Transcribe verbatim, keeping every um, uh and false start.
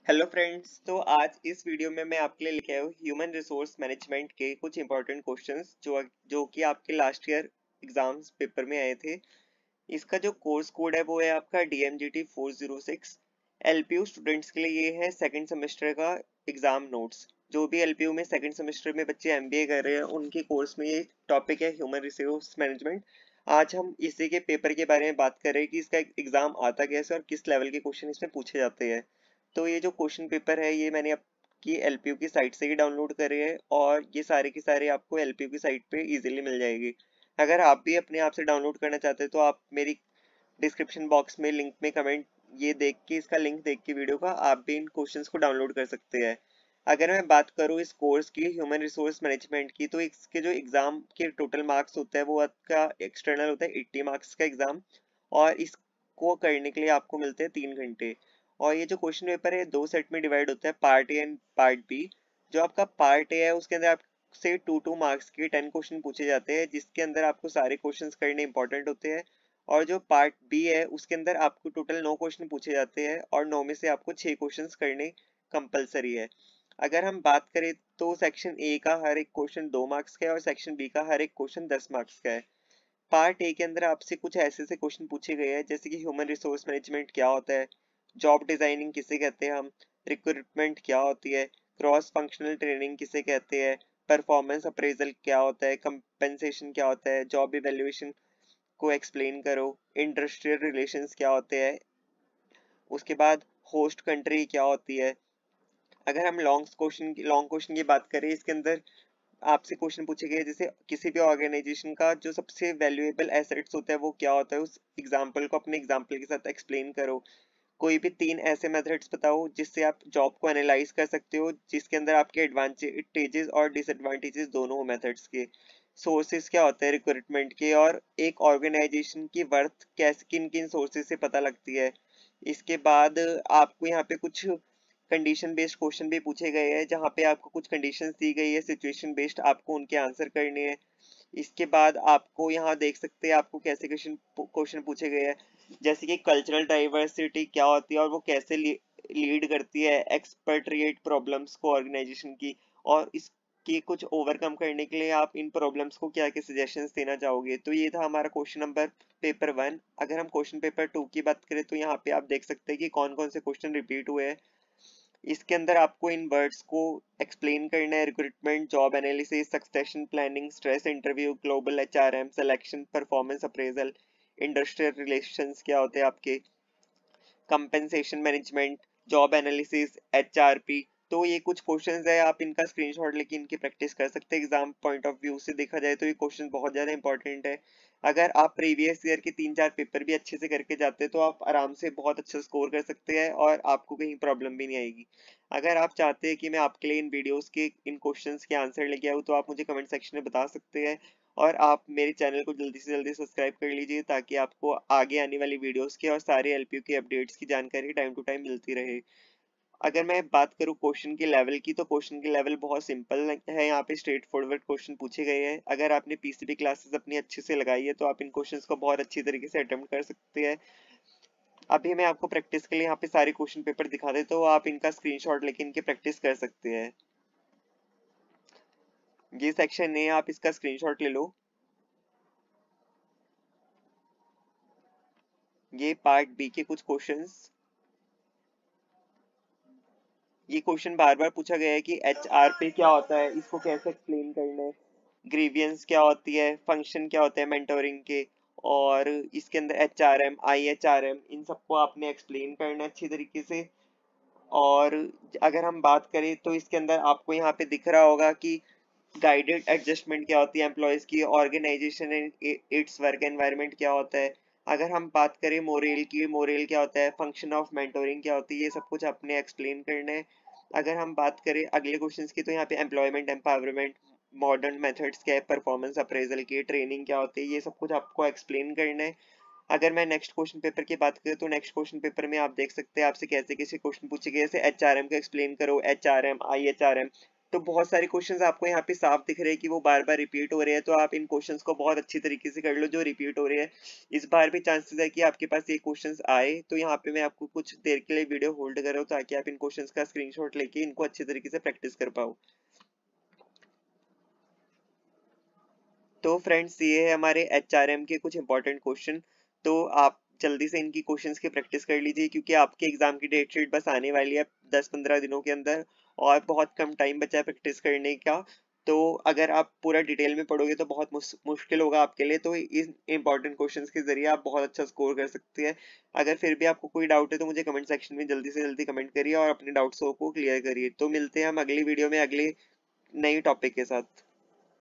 Hello friends. तो आज इस वीडियो में मैं आपके लिए लेके आया हूँ ह्यूमन रिसोर्स मैनेजमेंट के कुछ इंपॉर्टेंट क्वेश्चंस जो जो कि आपके लास्ट ईयर एग्जाम्स पेपर में आए थे। इसका जो कोर्स कोड है वो है आपका D M G T four zero six. L P U students के लिए ये है सेकंड सेमेस्टर का एग्जाम नोट्स। जो भी एल पी यू में सेकंड सेमेस्टर में बच्चे एम बी ए कर रहे हैं उनके कोर्स में ये टॉपिक है ह्यूमन रिसोर्स मैनेजमेंट। आज हम इसी के पेपर के बारे में बात कर रहे हैं कि इसका एग्जाम आता कैसे और किस लेवल के क्वेश्चन इसमें पूछे जाते हैं। तो ये जो क्वेश्चन पेपर है ये मैंने आपकी एल पी यू की साइट से ही डाउनलोड करे हैं और ये सारे के सारे आपको एल पी यू की साइट पे इजीली मिल जाएगी। अगर आप भी अपने आप से डाउनलोड करना चाहते हैं तो आप मेरी डिस्क्रिप्शन बॉक्स में लिंक में कमेंट ये देख के इसका लिंक देख के वीडियो का आप भी इन क्वेश्चंस को डाउनलोड कर सकते हैं। अगर मैं बात करूँ इस कोर्स की ह्यूमन रिसोर्स मैनेजमेंट की तो इसके जो एग्जाम के टोटल मार्क्स होता है वो आपका एक्सटर्नल होता है एट्टी मार्क्स का एग्जाम। और इसको करने के लिए आपको मिलते हैं तीन घंटे। और ये जो क्वेश्चन पेपर है दो सेट में डिवाइड होता है, part A and part B. जो आपका पार्ट ए है उसके अंदर आपसे टू टू मार्क्स के टेन क्वेश्चन पूछे जाते हैं जिसके अंदर आपको सारे क्वेश्चंस करने इंपॉर्टेंट होते हैं। और जो पार्ट बी है उसके अंदर आपको टोटल नौ क्वेश्चन पूछे जाते हैं और नौ में से आपको छह क्वेश्चंस करने कंपलसरी है। अगर हम बात करें तो सेक्शन ए का हर एक क्वेश्चन दो मार्क्स का है और सेक्शन बी का हर एक क्वेश्चन दस मार्क्स का है। पार्ट ए के अंदर आपसे कुछ ऐसे ऐसे क्वेश्चन पूछे गए हैं जैसे कि ह्यूमन रिसोर्स मैनेजमेंट क्या होता है, जॉब डिजाइनिंग किसे कहते हैं हम, रिक्रूटमेंट क्या होती है, क्रॉस फंक्शनल ट्रेनिंग किसे कहते हैं, परफॉर्मेंस अप्रेजल क्या होता है, कंपेंसेशन क्या होता है, जॉब इवेल्युएशन को एक्सप्लेन करो, इंडस्ट्रियल रिलेशंस क्या होते हैं, उसके बाद होस्ट कंट्री क्या होती है। अगर हम लॉन्ग क्वेश्चन की लॉन्ग क्वेश्चन की बात करें इसके अंदर आपसे क्वेश्चन पूछे गए जैसे किसी भी ऑर्गेनाइजेशन का जो सबसे वैल्यूएबल एसेट्स होता है वो क्या होता है, उस एग्जांपल को अपने एग्जांपल के साथ एक्सप्लेन करो। कोई भी तीन ऐसे मेथड्स बताओ जिससे आप जॉब को एनालाइज कर सकते हो जिसके अंदर आपके एडवांटेजेस और डिसएडवांटेजेस दोनों मेथड्स के। सोर्सेज क्या होते हैं रिक्रूटमेंट के, और एक ऑर्गेनाइजेशन की वर्थ कैसे किन किन सोर्सेज से पता लगती है। इसके बाद आपको यहाँ पे कुछ कंडीशन बेस्ड क्वेश्चन भी पूछे गए हैं जहाँ पे आपको कुछ कंडीशंस दी गई है सिचुएशन बेस्ड, आपको उनके आंसर करने हैं। इसके बाद आपको यहाँ देख सकते हैं आपको कैसे क्वेश्चन क्वेश्चन पूछे गए हैं जैसे कि कल्चरल डाइवर्सिटी क्या होती है और वो कैसे लीड करती है एक्सपर्ट्रिएट प्रॉब्लम्स को ऑर्गेनाइजेशन की, और इसकी कुछ ओवरकम करने के लिए आप इन प्रॉब्लम्स को क्या क्या सजेशंस देना चाहोगे। तो ये था हमारा क्वेश्चन नंबर पेपर वन। अगर हम क्वेश्चन पेपर टू की बात करें तो यहाँ पे आप देख सकते हैं कि कौन कौन से क्वेश्चन रिपीट हुए हैं। इसके अंदर आपको इन वर्ड्स को एक्सप्लेन करना है, recruitment, job analysis, succession planning, stress interview, global H R M, selection, performance appraisal, industrial relations क्या होते हैं आपके, compensation management, job analysis, H R P. तो ये कुछ क्वेश्चंस है, आप इनका स्क्रीनशॉट लेके इनकी प्रैक्टिस कर सकते हैं। एग्जाम पॉइंट ऑफ व्यू से देखा जाए तो ये क्वेश्चन बहुत ज़्यादा इंपॉर्टेंट है। अगर आप प्रीवियस ईयर के तीन चार पेपर भी अच्छे से करके जाते हैं तो आप आराम से बहुत अच्छा स्कोर कर सकते हैं और आपको कहीं प्रॉब्लम भी नहीं आएगी। अगर आप चाहते हैं कि मैं आपके लिए इन वीडियोस के इन क्वेश्चंस के आंसर लेके आऊँ तो आप मुझे कमेंट सेक्शन में बता सकते हैं। और आप मेरे चैनल को जल्दी से जल्दी सब्सक्राइब कर लीजिए ताकि आपको आगे आने वाली वीडियोस के और सारे एल पी यू के अपडेट्स की जानकारी टाइम टू टाइम मिलती रहे। अगर मैं बात करूँ क्वेश्चन के लेवल की तो क्वेश्चन के लेवल बहुत सिंपल है, यहाँ पे स्ट्रेट फॉरवर्ड क्वेश्चन पूछे गए हैं। अगर आपने पी सी बी क्लासेस अपनी अच्छे से लगाई है तो आप इन क्वेश्चंस को बहुत अच्छी तरीके से अटेम्प्ट कर सकते हैं। अभी मैं आपको प्रैक्टिस के लिए यहाँ पे सारे क्वेश्चन पेपर दिखा देता हूँ, आप इनका स्क्रीनशॉट लेके इनकी प्रैक्टिस कर सकते हैं। ये सेक्शन है, आप इसका स्क्रीनशॉट ले लो। ये पार्ट बी के कुछ क्वेश्चंस। ये क्वेश्चन बार बार पूछा गया है कि एच आर पे क्या होता है, इसको कैसे एक्सप्लेन करना है, ग्रीवियंस क्या होती है, फंक्शन क्या होता है मेंटोरिंग के, और इसके अंदर H R M, I H R M, इन सबको आपने एक्सप्लेन करना है अच्छी तरीके से। और अगर हम बात करें तो इसके अंदर आपको यहाँ पे दिख रहा होगा कि गाइडेड एडजस्टमेंट क्या होती है एम्प्लॉयज की, organisation and its work environment क्या होता है। अगर हम बात करें मोरेल की, मोरेल क्या होता है, फंक्शन ऑफ मेंटोरिंग क्या होती है, ये सब कुछ आपने एक्सप्लेन करना है। अगर हम बात करें अगले क्वेश्चंस की तो यहाँ पे एम्प्लॉयमेंट एम्पावरमेंट, मॉडर्न मेथड्स क्या है, परफॉर्मेंस अप्रेजल की, ट्रेनिंग क्या होती है, ये सब कुछ आपको एक्सप्लेन करना है। अगर मैं नेक्स्ट क्वेश्चन पेपर की बात करूँ तो नेक्स्ट क्वेश्चन पेपर में आप देख सकते हैं आपसे कैसे कैसे क्वेश्चन पूछे गए, जैसे एच आर एम को एक्सप्लेन करो, H R M, I H R M, तो बहुत सारे क्वेश्चंस आपको यहाँ पे साफ दिख रहे हैं कि वो बार बार रिपीट हो रहे हैं, तो आप इन क्वेश्चंस को बहुत अच्छी तरीके से कर लो जो रिपीट हो रहे हैं। इस बार भी चांसेस है कि आपके पास ये क्वेश्चंस आए, तो यहाँ पे मैं आपको कुछ देर के लिए वीडियो होल्ड कर रहा हूँ ताकि आप इन क्वेश्चंस का स्क्रीनशॉट लेके इनको अच्छे तरीके से प्रैक्टिस कर पाओ। तो फ्रेंड्स, ये है हमारे एच आर एम के कुछ इंपॉर्टेंट क्वेश्चन। तो आप जल्दी से इनकी क्वेश्चंस की प्रैक्टिस कर लीजिए, क्योंकि आपके एग्जाम की डेट शीट बस आने वाली है दस पंद्रह दिनों के अंदर, और बहुत कम टाइम बचा है प्रैक्टिस करने का। तो अगर आप पूरा डिटेल में पढ़ोगे तो बहुत मुस, मुश्किल होगा आपके लिए, तो इन इंपॉर्टेंट क्वेश्चंस के जरिए आप बहुत अच्छा स्कोर कर सकते हैं। अगर फिर भी आपको कोई डाउट है तो मुझे कमेंट सेक्शन में जल्दी से जल्दी कमेंट करिए और अपने डाउट्स को क्लियर करिए। तो मिलते हैं हम अगली वीडियो में अगले नई टॉपिक के साथ।